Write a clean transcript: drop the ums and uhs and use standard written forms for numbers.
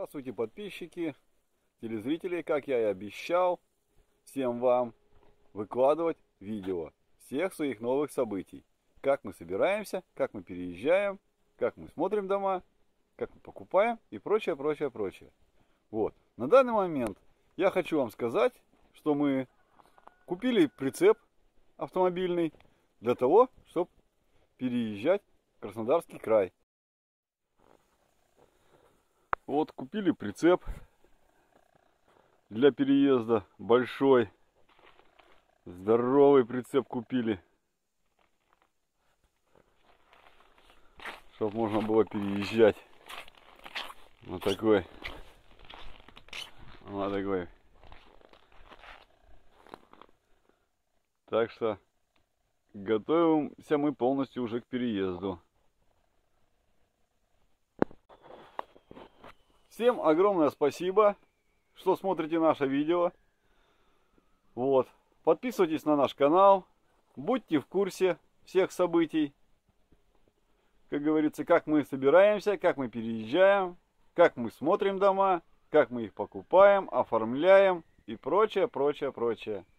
Здравствуйте, подписчики, телезрители. Как я и обещал всем вам выкладывать видео всех своих новых событий. Как мы собираемся, как мы переезжаем, как мы смотрим дома, как мы покупаем и прочее, прочее, прочее. Вот. На данный момент я хочу вам сказать, что мы купили прицеп автомобильный для того, чтобы переезжать в Краснодарский край. Вот купили прицеп для переезда, большой, здоровый прицеп купили, чтобы можно было переезжать. Вот такой. Так что готовимся мы полностью уже к переезду. Всем огромное спасибо, что смотрите наше видео. Вот. Подписывайтесь на наш канал, будьте в курсе всех событий. Как говорится, как мы собираемся, как мы переезжаем, как мы смотрим дома, как мы их покупаем, оформляем и прочее, прочее, прочее.